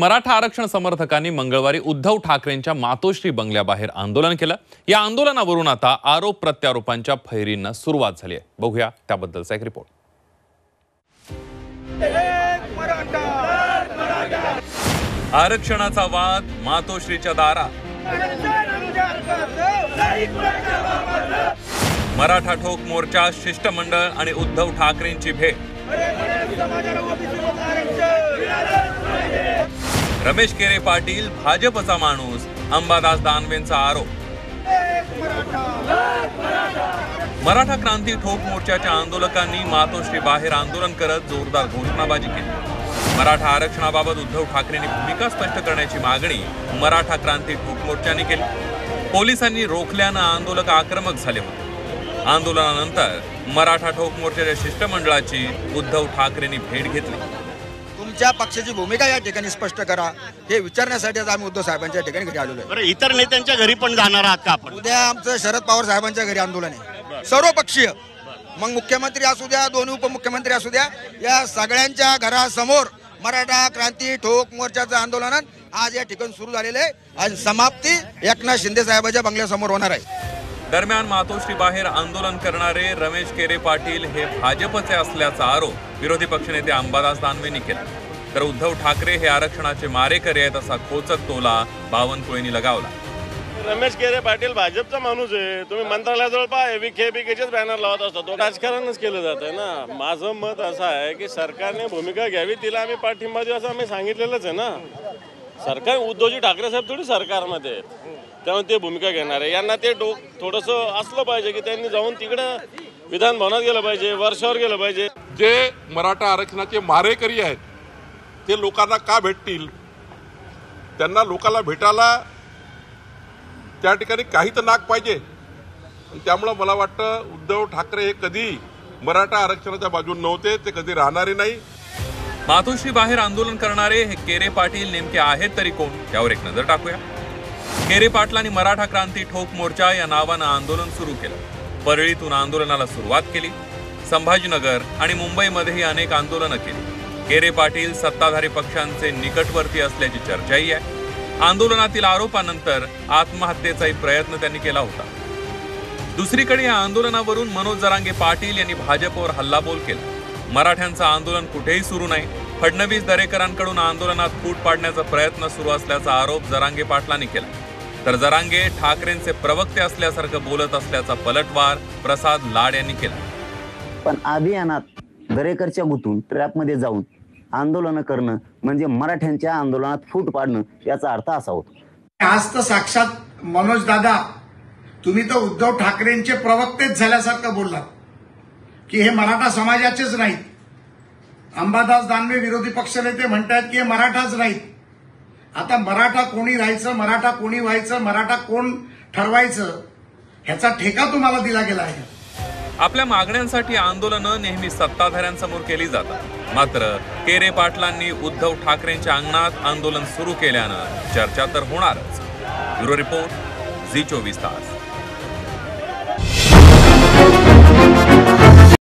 मराठा आरक्षण समर्थकांनी मंगळवारी उद्धव ठाकरेंच्या मातोश्री बंगल्याबाहेर आंदोलन केलं। या आंदोलनावरून आता आरोप प्रत्यारोपांच्या फैरींना सुरुवात झाली आहे। बघूया त्याबद्दलचा एक रिपोर्ट। आरक्षणाचा वाद मातोश्रीच्या दारात। मराठा ठोक मोर्चा, शिष्टमंडळ आणि उद्धव ठाकरेंची भेट। रमेश केरे पाटील भाजपचा माणूस, अंबादास दानवेंचा आरोप। मराठा क्रांती ठोक मोर्चाच्या आंदोलकांनी मातोश्री बाहेर आंदोलन करत जोरदार घोषणाबाजी केली। मराठा आरक्षणाबाबत उद्धव ठाकरेंनी भूमिका स्पष्ट करण्याची मागणी मराठा क्रांती ठोक मोर्चाने केली। पोलिसांनी रोखल्यानं आंदोलक आक्रमक झाले होते। आंदोलनानंतर मराठा ठोक मोर्चाच्या शिष्टमंडळाची उद्धव ठाकरेंनी भेट घेतली। तुमच्या पक्षाची भूमिका या ठिकाणी स्पष्ट करा, हे विचारण्यासाठी आज आम्ही उद्धव साहेबांच्या ठिकाणी घरी आलेलो आहे। बरं, इतर नेत्यांच्या घरी पण जाणार आहात का आपण? उद्या आमचं शरद पवार साहेबांच्या घरी आंदोलन आहे, सर्वपक्षीय। मग मुख्यमंत्री असू द्या, दोन्ही उपमुख्यमंत्री असू द्या, या सगळ्यांच्या घरासमोर मराठा क्रांती ठोक मोर्चाचं आंदोलन आज या ठिकाणी सुरू झालेलं आहे आणि समाप्ती एकनाथ शिंदे साहेबांच्या बंगल्यासमोर होणार आहे। दरम्यान मातोश्री बाहेर आंदोलन करणारे रमेश केरे पाटील हे भाजपचे असल्याचा आरोप विरोधी पक्षनेते अंबादास दानवेंनी केला। तर उद्धव ठाकरे हे आरक्षणाचे मारेकरी आहेत असा खोचक टोला बावनकुळेंनी लगावला। रमेश केरे पाटील भाजपचा माणूस आहे, तुम्ही मंत्रालयाजवळ पहा बीकेचेच बॅनर लावत असतो, तो राजकारणच केलं जातं ना। माझं मत असं आहे की सरकारने भूमिका घ्यावी, तिला आम्ही पाठिंबा देऊ असं आम्ही सांगितलेलंच आहे ना। सरकार उद्धवजी ठाकरे साहेब थोडी सरकारमध्ये आहेत, त्यामुळे ते भूमिका घेणार आहे। यांना ते थोडंसं असलं पाहिजे की त्यांनी जाऊन तिकडं विधान भवनात गेलं पाहिजे, वर्षावर गेलं पाहिजे। जे मराठा आरक्षणाचे मारेकरी आहेत ते लोकांना का भेटतील? त्यांना लोकांना भेटायला त्या ठिकाणी काही तर नाक पाहिजे। त्यामुळे मला वाटतं उद्धव ठाकरे हे कधी मराठा आरक्षणाच्या बाजूने नव्हते, ते कधी राहणारे नाही। मातोश्री बाहेर आंदोलन करणारे हे केरे पाटील नेमके आहेत तरी कोण, त्यावर एक नजर टाकूया। केरे पाटलांनी मराठा क्रांती ठोक मोर्चा या नावानं आंदोलन सुरू केलं। परळीतून आंदोलनाला सुरुवात केली। संभाजीनगर आणि मुंबईमध्येही अनेक आंदोलनं केली। केरे पाटील सत्ताधारी पक्षांचे निकटवर्ती असल्याची चर्चाही आहे। आंदोलनातील आरोपानंतर आत्महत्येचाही प्रयत्न त्यांनी केला होता। दुसरीकडे या आंदोलनावरून मनोज जरांगे पाटील यांनी भाजपवर हल्लाबोल केला। मराठ्यांचं आंदोलन कुठेही सुरू नाही, फडणवीस दरेकरांकडून आंदोलनात फूट पाडण्याचा प्रयत्न सुरू असल्याचा आरोप जरांगे पाटलांनी केला। तर जरांगे ठाकरेंचे प्रवक्ते असल्यासारखं बोलत असल्याचा पलटवार प्रसाद लाड यांनी केला। पण अभियानात दरेकरच्या गुतून ट्रॅपमध्ये जाऊन आंदोलन करणं म्हणजे मराठ्यांच्या आंदोलनात फूट पाडणं याचा अर्थ असा होतो। आज तर साक्षात मनोज दादा, तुम्ही तर उद्धव ठाकरेंचे प्रवक्तेच झाल्यासारखं बोललात की हे मराठा समाजाचेच नाहीत। अंबादास दानवे विरोधी पक्षनेते म्हणतात की हे मराठाच नाहीत। आता मराठा कोणी राहायचं, मराठा कोणी व्हायचं, मराठा कोण ठरवायचं, ह्याचा ठेका तुम्हाला दिला गेला आहे। आपल्या मागण्यांसाठी आंदोलनं नेहमी सत्ताधाऱ्यांसमोर केली जातात, मात्र केरे पाटलांनी उद्धव ठाकरेंच्या अंगणात आंदोलन सुरू केल्यानं चर्चा तर होणारच। ब्युरो रिपोर्ट, झी 24 तास।